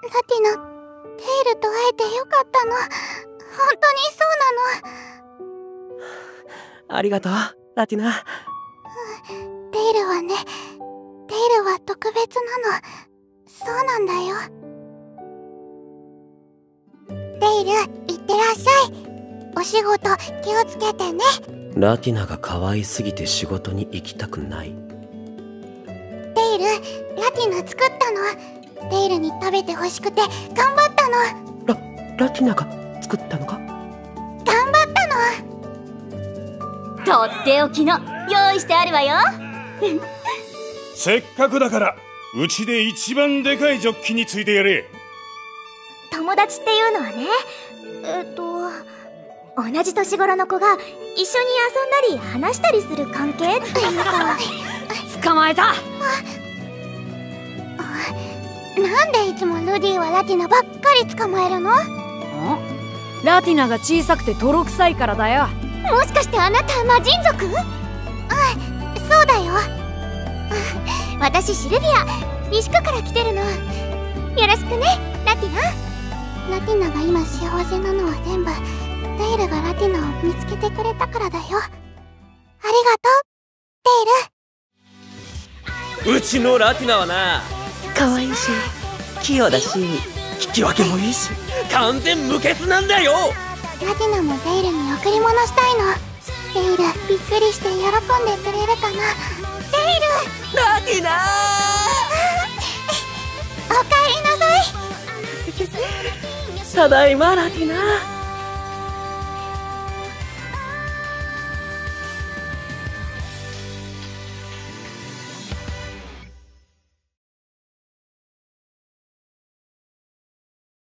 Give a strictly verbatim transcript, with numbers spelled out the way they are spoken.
ティナ、テイルと会えてよかったの。本当にそうなの。 ありがとう、ラティナ。 テイルはね、テイルは特別なの。そうなんだよ。テイル、いってらっしゃい。お仕事気をつけてね。 ラティナが可愛すぎて仕事に行きたくない。 テイル、ラティナ作ったの。テイルに食べてほしくて頑張ったの。 ラ、ラティナが作ったのか？ 頑張ったの。 とっておきの用意してあるわよ。 せっかくだからうちで一番でかいジョッキについてやれ。 友達っていうのはね、えっと同じ年頃の子が一緒に遊んだり話したりする関係っていうか。 捕まえた。 なんでいつもルディはラティナばっかり捕まえるの？ ラティナが小さくて泥臭いからだよ。 もしかしてあなた魔人族？うん、そうだよ。私シルビア、西区から来てるの。よろしくね、ラティナ。ラティナが今幸せなのは全部テイルがラティナを見つけてくれたからだよ。ありがとう、テイル。 うちのラティナはな、可愛いし器用だし引き分けもいいし完全無欠なんだよ。 ラティナもテイルに贈り物したいの。テイルびっくりして喜んでくれるかな。テイル、 ラティナおかえりなさい。 ただいまラティナ。